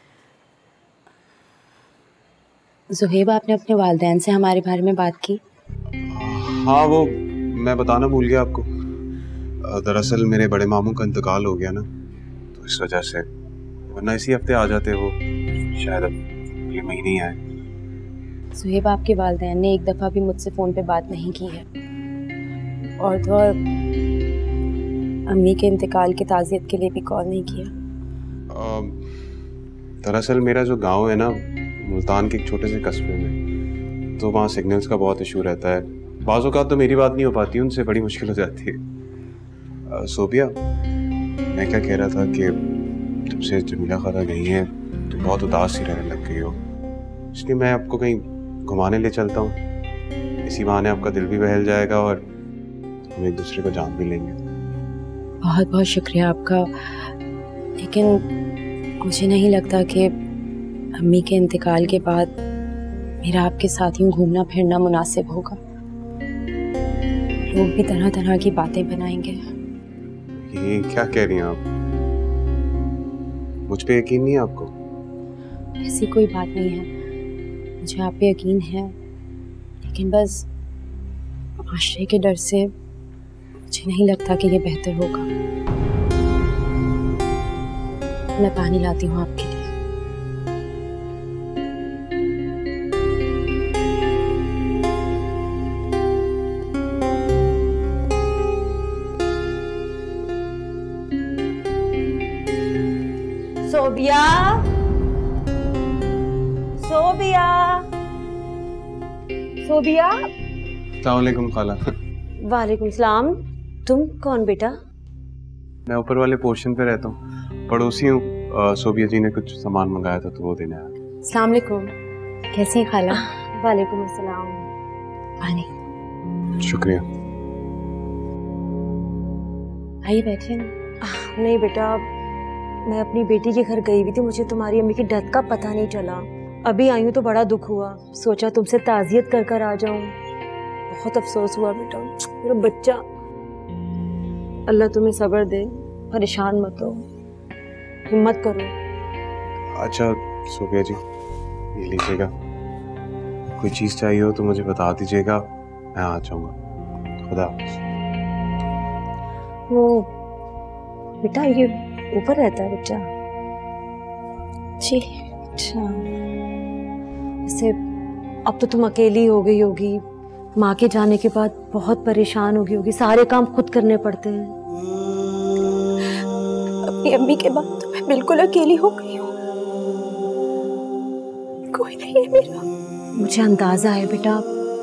ज़ुहैब, आपने अपने वालिदैन से हमारे बारे में बात की? हाँ, वो मैं बताना भूल गया आपको। दरअसल मेरे बड़े मामू का इंतकाल हो गया ना, तो इस वजह से, वरना इसी हफ्ते आ जाते वो, शायद अब ये महीने ही आए। ज़ुहैब, आपके वालिदैन ने एक दफ़ा भी मुझसे फ़ोन पे बात नहीं की है, और तो और अम्मी के इंतकाल की ताज़ियत के लिए भी कॉल नहीं किया। दरअसल मेरा जो गांव है ना, मुल्तान के एक छोटे से कस्बे में, तो वहाँ सिग्नल्स का बहुत इशू रहता है। बाज़ों का तो मेरी बात नहीं हो पाती, उनसे बड़ी मुश्किल हो जाती है। आ, सोबिया, मैं क्या कह रहा था कि जब से जमीला खाला गई है तो बहुत उदास सी रहने लग गई हो, इसलिए मैं आपको कहीं घुमाने ले चलता हूँ। इसी बहाने आपका दिल भी बहल जाएगा और हम एक दूसरे को जान भी लेंगे। बहुत बहुत शुक्रिया आपका, लेकिन मुझे नहीं लगता कि अम्मी के इंतकाल के बाद मेरा आपके साथ यूं घूमना फिरना मुनासिब होगा। लोग भी तरह तरह की बातें बनाएंगे। ये क्या कह रही हैं आप? मुझ पे यकीन नहीं है आपको? ऐसी कोई बात नहीं है, मुझे आप पे यकीन है, लेकिन बस माशरे के डर से मुझे नहीं लगता कि ये बेहतर होगा। मैं पानी लाती हूँ आपके लिए। सोबिया, सोबिया, सोबिया। अस्सलाम वालेकुम खाला। वालेकुम सलाम। तुम कौन बेटा? मैं ऊपर वाले पोर्शन पे रहता हूँ, पड़ोसी हूँ। सोबिया जी ने कुछ सामान मंगाया था तो वो देने आया। अस्सलाम वालेकुम। कैसी हैं खाला? वालेकुम अस्सलाम। पानी। शुक्रिया। आइए बैठिए ना। नहीं बेटा, मैं अपनी बेटी के घर गई हुई थी, मुझे तुम्हारी अम्मी की डेथ का पता नहीं चला। अभी आई हूँ तो बड़ा दुख हुआ, सोचा तुमसे ताज़ियत कर कर आ जाऊँ। बहुत अफसोस हुआ बेटा, मेरा बच्चा। अल्लाह तुम्हें सब्र दे, परेशान मत हो, हिम्मत करो। अच्छा सोबिया जी, ये लीजिएगा, कोई चीज़ चाहिए हो तो मुझे बता दीजिएगा, मैं आ जाऊँगा। खुदा हाफ़िज़। वो बेटा, ये ऊपर रहता है बच्चा? जी। अच्छा, वैसे अब तो तुम अकेली हो गई होगी, माँ के जाने के बाद बहुत परेशान हो गई होगी, सारे काम खुद करने पड़ते हैं। अपनी अम्मी के बाद तो मैं बिल्कुल अकेली हो गई हूँ, कोई नहीं है मेरा। मुझे अंदाजा है बेटा।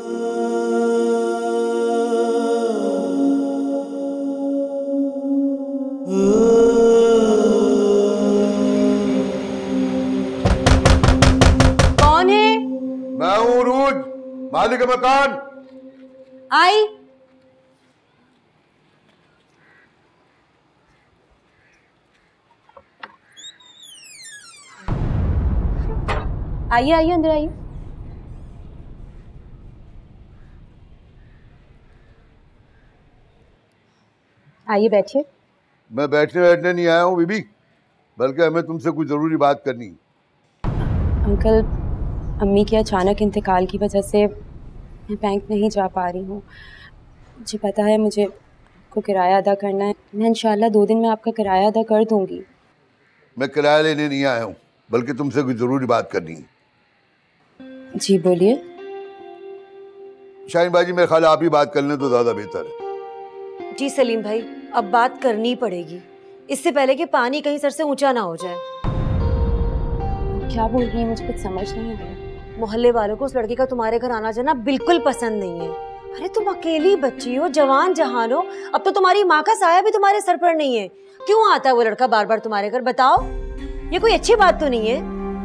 कौन है? मैं हूँ रूज, मालिक मकान। आई। आइए आइए, अंदर आइए। आइए बैठिए। मैं बैठने बैठने नहीं आया हूँ बीबी, बल्कि हमें तुमसे कुछ जरूरी बात करनी। अंकल, अम्मी के अचानक इंतकाल की वजह से मैं बैंक नहीं जा पा रही हूँ। मुझे पता है मुझे को किराया अदा करना है। मैं इंशाल्लाह दो दिन में आपका किराया अदा कर दूंगी। मैं किराया लेने नहीं आया हूँ, बल्कि तुमसे कुछ जरूरी बात करनी है। जी बोलिए। शाहीन बाजी, मेरे ख्याल आप ही बात कर लें तो ज्यादा बेहतर है। जी सलीम भाई, अब बात करनी पड़ेगी, इससे पहले कि पानी कहीं सर से ऊंचा ना हो जाए। क्या बोल रही है, मुझे कुछ समझ नहीं आ रहा। मोहल्ले वालों को उस लड़के का तुम्हारे घर आना जाना बिल्कुल पसंद नहीं है। अरे तुम अकेली बच्ची हो, जवान जहान हो, अब तो तुम्हारी माँ का साया भी तुम्हारे सर पर नहीं है। क्यों आता है वो लड़का बार बार तुम्हारे घर, बताओ? ये कोई अच्छी बात तो नहीं है।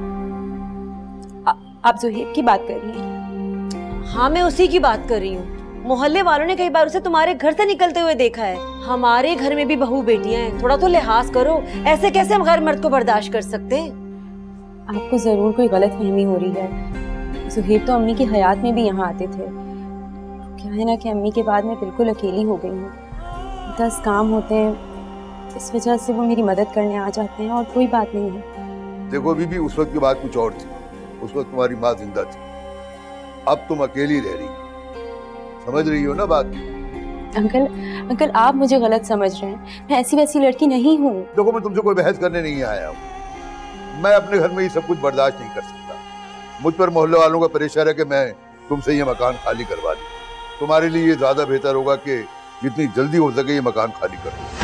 आ, आप जोहेब की बात कर रही हैं? हाँ, मैं उसी की बात कर रही हूँ। मोहल्ले वालों ने कई बार उसे तुम्हारे घर से निकलते हुए देखा है। हमारे घर में भी बहू बेटियां हैं, थोड़ा तो लिहाज करो। ऐसे कैसे हम गैर मर्द को बर्दाश्त कर सकते हैं? आपको जरूर कोई गलत फहमी हो रही है। जोहेब तो अम्मी की हयात में भी यहाँ आते थे। क्या है ना कि अम्मी के बाद मैं बिल्कुल अकेली हो गई हूँ। दस काम होते हैं, इस वजह से वो मेरी मदद करने आ जाते हैं और कोई बात नहीं है। देखो बीबी, उस वक्त की बात कुछ और थी। उस वक्त तुम्हारी माँ जिंदा थी, अब तुम अकेली रह रही। समझ रही हो ना बात? अंकल अंकल आप मुझे गलत समझ रहे हैं। मैं ऐसी वैसी लड़की नहीं हूँ। देखो, मैं तुमसे कोई बहस करने नहीं आया हूँ। मैं अपने घर में ये सब कुछ बर्दाश्त नहीं कर सकता। मुझ पर मोहल्ले वालों का प्रेशर है कि मैं तुमसे ये मकान खाली करवा लूं। तुम्हारे लिए ये ज्यादा बेहतर होगा कि जितनी जल्दी हो सके ये मकान खाली कर दो।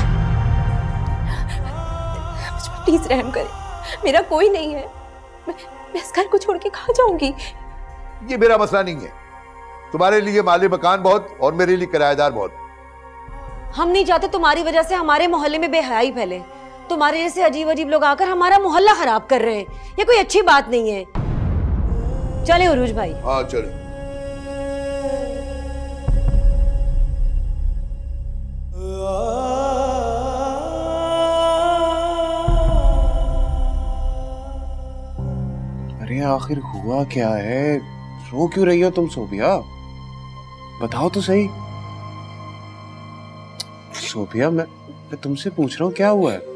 मुझ पर प्लीज रहम करें, मेरा कोई नहीं है। मैं, मैं इस घर को छोड़ के कहाँ जाऊंगी? ये मेरा मसला नहीं है। तुम्हारे लिए माली मकान बहुत और मेरे लिए किराएदार बहुत। हम नहीं चाहते तुम्हारी वजह से हमारे मोहल्ले में बेहयाई फैले। तुम्हारे जैसे अजीब अजीब लोग आकर हमारा मोहल्ला खराब कर रहे हैं। ये कोई अच्छी बात नहीं है। चले उरूज भाई। हाँ चलो। अरे आखिर हुआ क्या है? रो क्यों रही हो तुम सोफिया? बताओ तो सही। सोफिया, मैं मैं तुमसे पूछ रहा हूँ क्या हुआ है?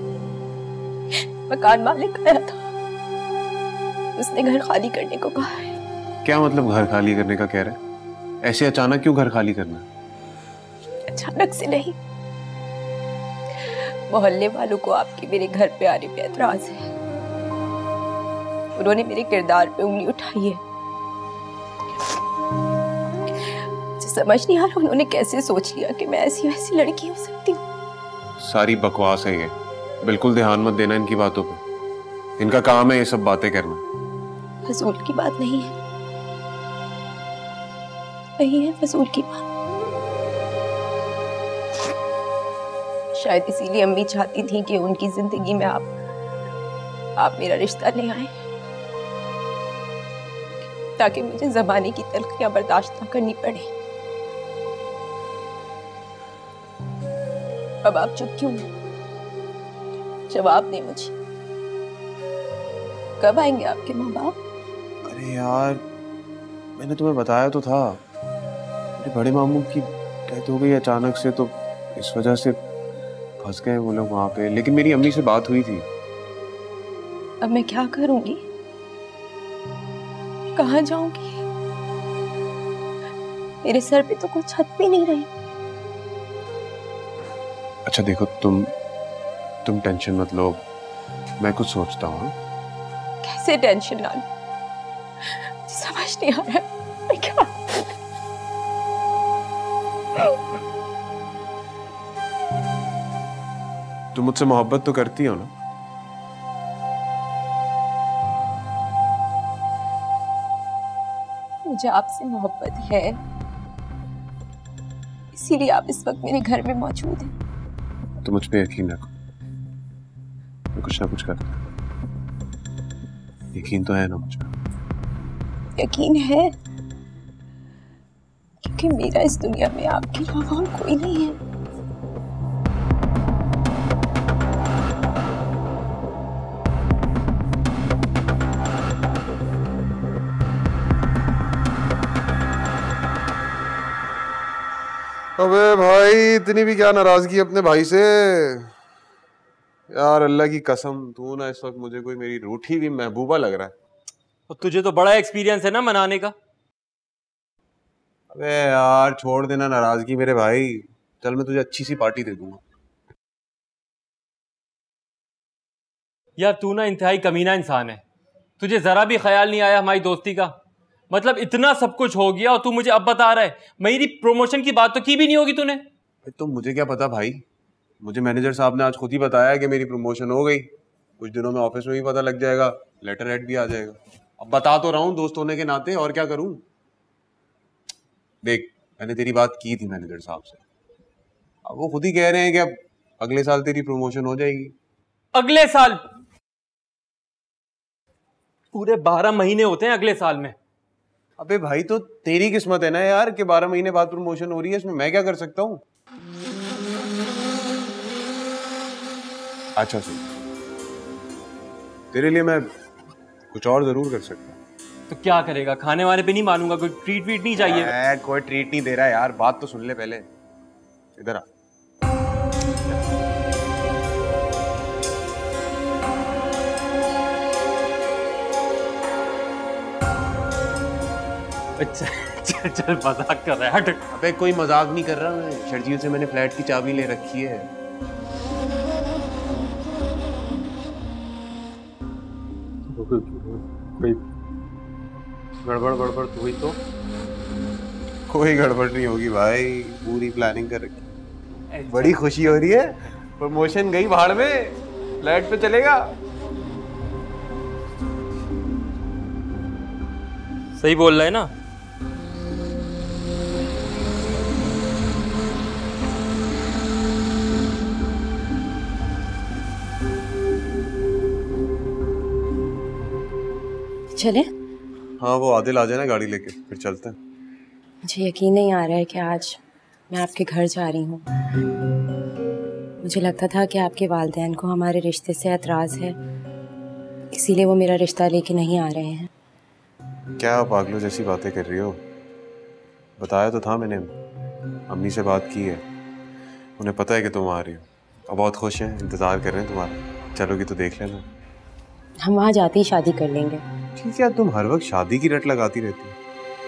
मकान मालिक आया था, उसने घर खाली करने को कहा है। क्या मतलब घर खाली करने का कह रहे? ऐसे अचानक क्यों घर खाली करना? अचानक से नहीं, मोहल्ले वालों को आपके मेरे घर पे आने पे एतराज है। उन्होंने मेरे किरदार पे उंगली उठाई है। मुझे समझ नहीं आ रहा उन्होंने कैसे सोच लिया कि मैं ऐसी वैसी लड़की हो सकती हूँ। सारी बकवास है ये, बिल्कुल ध्यान मत देना इनकी बातों पे। इनका काम है ये सब बातें करना। फजूल की बात नहीं है, नहीं है फजूल की बात। शायद इसीलिए अम्मी चाहती थी कि उनकी जिंदगी में आप आप मेरा रिश्ता ले आए, ताकि मुझे ज़माने की तलखियां बर्दाश्त न करनी पड़े। अब आप चुप क्यों? जवाब दें मुझे, कब आएंगे आपके माँ बाप? अरे यार, मैंने तुम्हें बताया तो था, मेरे बड़े मामू की डेथ हो गई अचानक से, तो इस वजह से फंस गए वो लोग वहां पे। लेकिन मेरी अम्मी से बात हुई थी। अब मैं क्या करूंगी? कहाँ जाऊंगी? मेरे सर पे तो कोई छत भी नहीं रही। अच्छा देखो, तुम तुम टेंशन मत लो, मैं कुछ सोचता हूँ। कैसे टेंशन ना लूं? समझ नहीं आ रहा है मैं क्या। तुम मुझसे मोहब्बत तो करती हो ना? मुझे आपसे मोहब्बत है, इसीलिए आप इस वक्त मेरे घर में मौजूद हैं। तो मुझ पे यकीन रखो, मैं कुछ ना कुछ करता। यकीन तो है ना मुझ पे? यकीन है, क्योंकि मेरा इस दुनिया में आपके अलावा और कोई नहीं है। अबे भाई इतनी भी क्या नाराजगी अपने भाई से यार, अल्लाह की कसम तू ना इस वक्त मुझे कोई मेरी रूठी भी महबूबा लग रहा है। और तुझे तो बड़ा एक्सपीरियंस है ना मनाने का। अबे यार छोड़ देना नाराजगी मेरे भाई, चल मैं तुझे अच्छी सी पार्टी दे दूंगा। यार तू ना इंतहाई कमीना इंसान है, तुझे जरा भी ख्याल नहीं आया हमारी दोस्ती का। मतलब इतना सब कुछ हो गया और तू मुझे अब बता रहा है, मेरी प्रमोशन की बात तो की भी नहीं होगी तूने। तो मुझे क्या पता भाई, मुझे मैनेजर साहब ने आज खुद ही बताया कि मेरी प्रमोशन हो गई। कुछ दिनों में ऑफिस में भी पता लग जाएगा, लेटर हेड भी आ जाएगा। अब बता तो रहा हूँ दोस्त होने के नाते, और क्या करूँ। देख मैंने तेरी बात की थी मैनेजर साहब से, अब वो खुद ही कह रहे हैं कि अब अगले साल तेरी प्रमोशन हो जाएगी। अगले साल? पूरे बारह महीने होते हैं अगले साल में। अबे भाई तो तेरी किस्मत है ना यार कि बारह महीने बाद प्रमोशन हो रही है, इसमें मैं क्या कर सकता हूँ। अच्छा सुन, तेरे लिए मैं कुछ और जरूर कर सकता हूँ। तो क्या करेगा? खाने वाने पे नहीं मानूंगा, कोई ट्रीट वीट नहीं चाहिए? ए, कोई ट्रीट नहीं दे रहा यार, बात तो सुन ले पहले, इधर आ। अच्छा चल चल मजाक कर रहा है, हट। अबे कोई मजाक नहीं कर रहा मैं, शर्जील से मैंने फ्लैट की चाबी ले रखी है। कोई गड़बड़ गड़बड़ तो हुई तो? कोई गड़बड़ नहीं होगी भाई, पूरी प्लानिंग कर रखी। बड़ी खुशी हो रही है, प्रमोशन गई भाड़ में, फ्लैट पे चलेगा। सही बोल रहा है ना? चले? हाँ वो आदिल आ जाए ना गाड़ी लेके, फिर चलते हैं। मुझे यकीन नहीं आ रहा है कि आज मैं आपके घर जा रही हूँ। मुझे लगता था कि आपके वालिदैन को हमारे रिश्ते से एतराज़ है, इसीलिए वो मेरा रिश्ता लेके नहीं आ रहे हैं। क्या पागलों जैसी बातें कर रही हो, बताया तो था मैंने, अम्मी से बात की है, उन्हें पता है कि तुम आ रही हो, अब बहुत खुश हैं, इंतज़ार कर रहे हैं तुम्हारा। चलोगी तो देख लेना। हम वहाँ जाते ही शादी कर लेंगे। ठीक है, तुम हर वक्त शादी की रट लगाती रहती हो।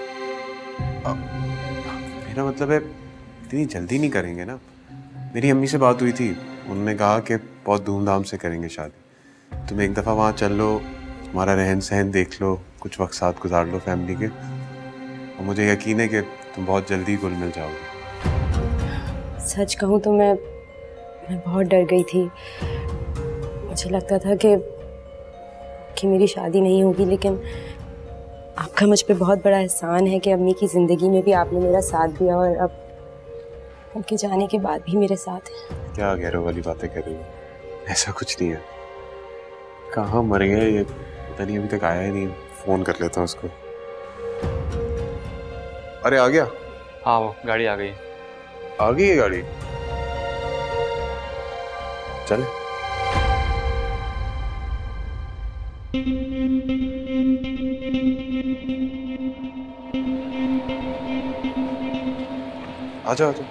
मेरा मतलब है इतनी जल्दी नहीं करेंगे ना। मेरी अम्मी से बात हुई थी, उन्होंने कहा कि बहुत धूमधाम से करेंगे शादी। तुम एक दफ़ा वहाँ चल लो, हमारा रहन सहन देख लो, कुछ वक्त साथ गुजार लो फैमिली के, और मुझे यकीन है कि तुम बहुत जल्दी घुल मिल जाओगे। सच कहूँ तो मैं मैं बहुत डर गई थी। मुझे लगता था कि कि मेरी शादी नहीं होगी, लेकिन आपका मुझ पे बहुत बड़ा एहसान है कि अम्मी की ज़िंदगी में भी आपने मेरा साथ दिया और अब उनके जाने के बाद भी मेरे साथ है। क्या गैरों वाली बातें कर रही हो, ऐसा कुछ नहीं है। कहाँ मर गया ये, पता नहीं, अभी तक आया ही नहीं। फ़ोन कर लेता हूँ उसको। अरे आ गया? हाँ वो गाड़ी आ गई। आ गई है गाड़ी? चल। आजा आजा।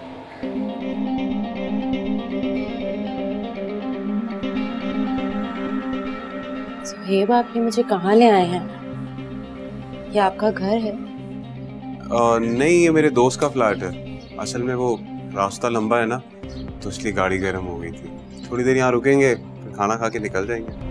सुहेब, आपने मुझे कहाँ ले आए हैं? ये आपका घर है? आ, नहीं, ये मेरे दोस्त का फ्लैट है। असल में वो रास्ता लंबा है ना, तो इसलिए गाड़ी गर्म हो गई थी। थोड़ी देर यहाँ रुकेंगे, फिर खाना खा के निकल जाएंगे।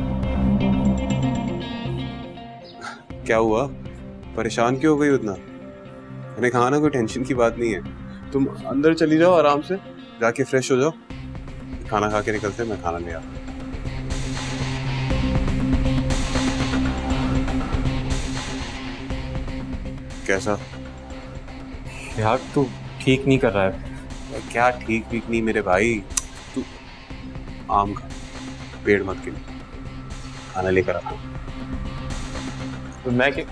क्या हुआ, परेशान क्यों हो गई उतना? मैंने कहा ना कोई टेंशन की बात नहीं है। तुम अंदर चली जाओ, आराम से जाके फ्रेश हो जाओ, खाना खा के निकलते हैं, मैं खाना ले आता। कैसा यार तू ठीक नहीं कर रहा है। क्या ठीक ठीक नहीं मेरे भाई, तू आम खा, पेड़ मत गिन, खाना लेकर आता हूँ। तो मैं क्या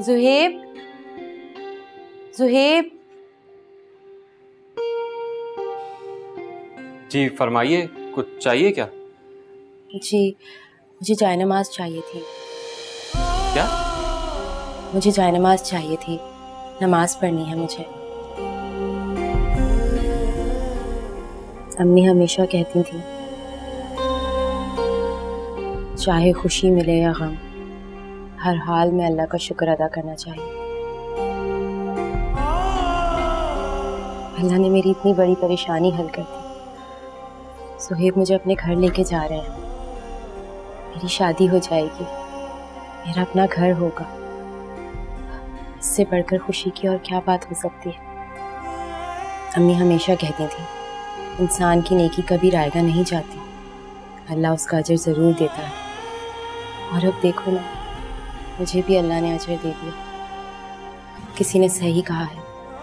जुहेब, जुहेब। जी फरमाइए, कुछ चाहिए क्या? जी मुझे जायनमाज चाहिए थी। क्या? मुझे जायनमाज चाहिए थी, नमाज पढ़नी है मुझे। अम्मी हमेशा कहती थी चाहे खुशी मिले या गम, हर हाल में अल्लाह का शुक्र अदा करना चाहिए। अल्लाह ने मेरी इतनी बड़ी परेशानी हल कर दी। सुहेब मुझे अपने घर लेके जा रहे हैं, मेरी शादी हो जाएगी, मेरा अपना घर होगा। इससे बढ़कर खुशी की और क्या बात हो सकती है। अम्मी हमेशा कहती थी इंसान की नेकी कभी रायगा नहीं जाती, अल्लाह उसका अजर ज़रूर देता है। और अब देखो ना, मुझे भी अल्लाह ने अजर दे दिया। किसी ने सही कहा है,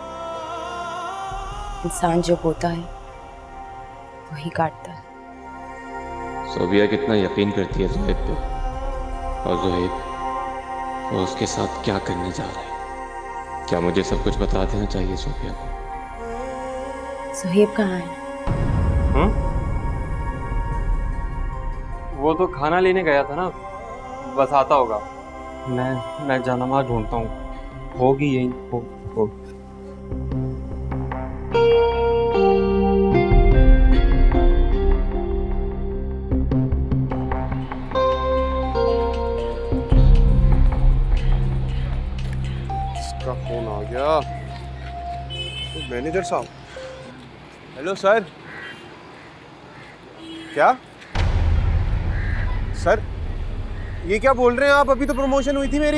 इंसान जो बोता है वही काटता है। सोबिया कितना यकीन करती है ज़ुहैब पे, और ज़ुहैब वो उसके साथ क्या करने जा रहा है। क्या मुझे सब कुछ बता देना चाहिए सोबिया को? सुहेब कहाँ है? हम्म? वो तो खाना लेने गया था ना, बस आता होगा। मैं मैं जायनमाज ढूंढता हूँ, होगी यही हो, हो। इसका फोन आ गया। तो मैनेजर साहब, हेलो सर। क्या सर, ये क्या बोल रहे हैं आप? अभी तो प्रमोशन हुई थी मेरी।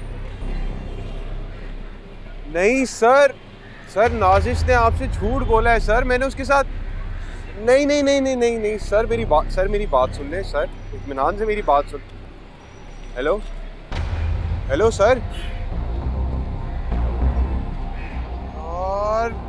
नहीं सर, सर नाजिश ने आपसे झूठ बोला है सर। मैंने उसके साथ नहीं नहीं नहीं नहीं नहीं नहीं सर, मेरी बात सर मेरी बात सुन लें सर, इत्मीनान से मेरी बात सुन। Hello hello sir. और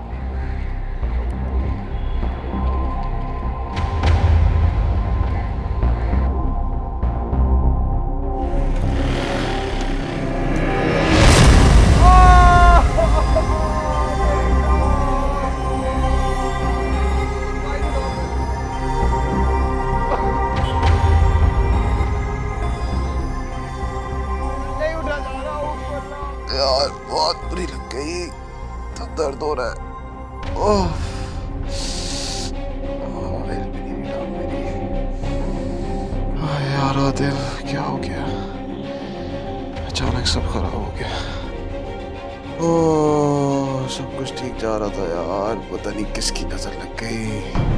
यार बहुत बुरी लग गई, तो दर्द हो रहा है। ओह यार आदिल, क्या हो गया? अचानक सब खराब हो गया। ओह सब कुछ ठीक जा रहा था यार, पता नहीं किसकी नजर लग गई।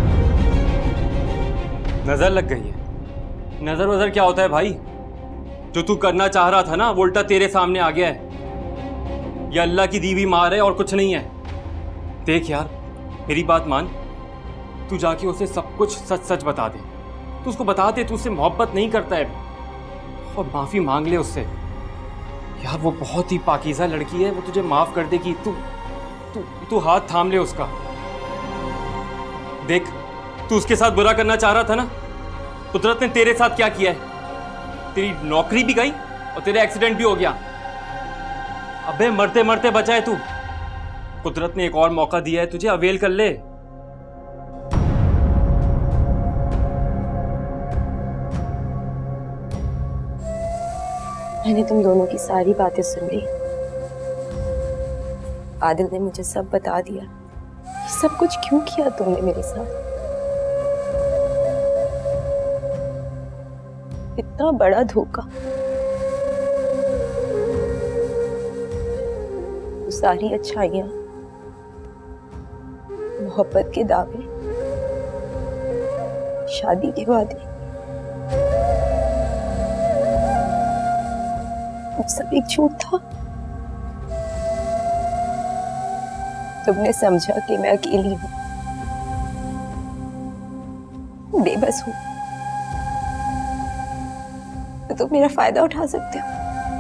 नजर लग गई है? नजर वजर क्या होता है भाई? जो तू करना चाह रहा था ना, वो उल्टा तेरे सामने आ गया है। ये अल्लाह की दी हुई मार है और कुछ नहीं है। देख यार, मेरी बात मान, तू जाके उसे सब कुछ सच सच बता दे। तू उसको बता दे तू उससे मोहब्बत नहीं करता है, और माफ़ी मांग ले उससे। यार वो बहुत ही पाकीज़ा लड़की है, वो तुझे माफ़ कर देगी। तू तू तू हाथ थाम ले उसका। देख, तू उसके साथ बुरा करना चाह रहा था ना, कुदरत ने तेरे साथ क्या किया है? तेरी नौकरी भी गई और तेरा एक्सीडेंट भी हो गया। अबे मरते मरते बचा है तू। कुदरत ने एक और मौका दिया है तुझे, अवेल कर ले। मैंने तुम दोनों की सारी बातें सुन ली। आदिल ने मुझे सब बता दिया। ये सब कुछ क्यों किया तुमने मेरे साथ? इतना बड़ा धोखा। सारी अच्छाइयां, मोहब्बत के दावे, शादी के वादे, सब एक झूठ था। तुमने समझा कि मैं अकेली हूं, बेबस हूं, तो तुम मेरा फायदा उठा सकते हो।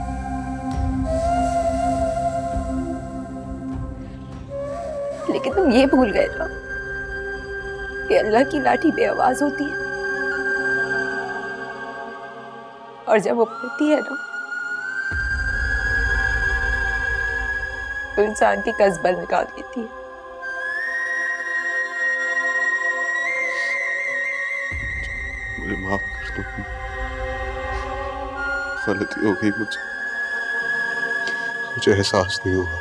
लेकिन तुम ये भूल गए ना कि अल्लाह की लाठी बेआवाज होती है, और जब वो पड़ती है ना तो इंसान की कसबल निकाल देती है। मुझे माफ कर दो, गलती हो गई मुझसे, मुझे एहसास नहीं हुआ,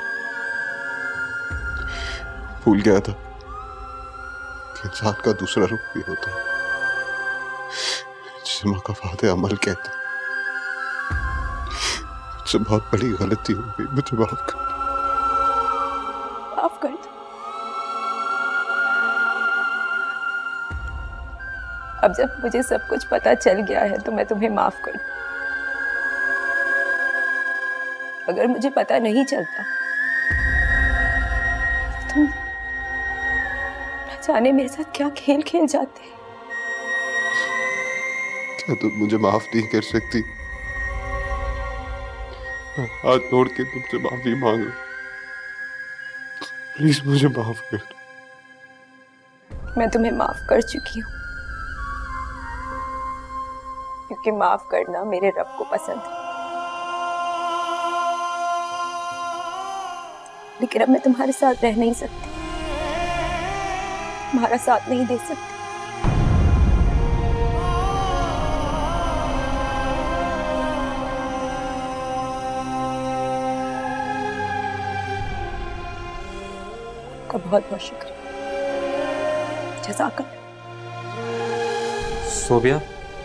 भूल गया था कि इंसान का दूसरा रूप भी होता है जिसे मकाफात अमल कहते हैं। मुझसे बहुत बड़ी गलती हो गई, मुझे माफ कर दो। माफ कर दो। अब जब मुझे सब कुछ पता चल गया है तो मैं तुम्हें माफ कर दूं। अगर मुझे पता नहीं चलता तुम न जाने मेरे साथ क्या खेल खेल जाते। क्या तुम मुझे माफ नहीं कर सकती? मैं हाथ जोड़ के तुमसे माफी मांग रहा हूं, प्लीज मुझे माफ कर दो। मैं तुम्हें माफ कर चुकी हूँ क्योंकि माफ करना मेरे रब को पसंद है। लेकिन अब मैं तुम्हारे साथ रह नहीं सकती, तुम्हारा साथ नहीं दे सकती। आपका बहुत बहुत शुक्रिया। जज़ाकल्लाह। सोबिया,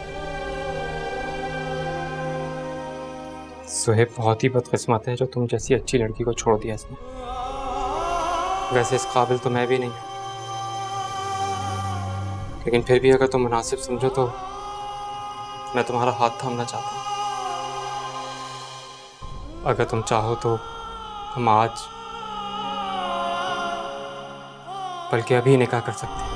सुहेब बहुत ही बदकिस्मत है जो तुम जैसी अच्छी लड़की को छोड़ दिया इसने। वैसे इस काबिल तो मैं भी नहीं हूँ, लेकिन फिर भी अगर तुम मुनासिब समझो तो मैं तुम्हारा हाथ थामना चाहता हूँ। अगर तुम चाहो तो हम आज बल्कि अभी निकाह कर सकते हैं।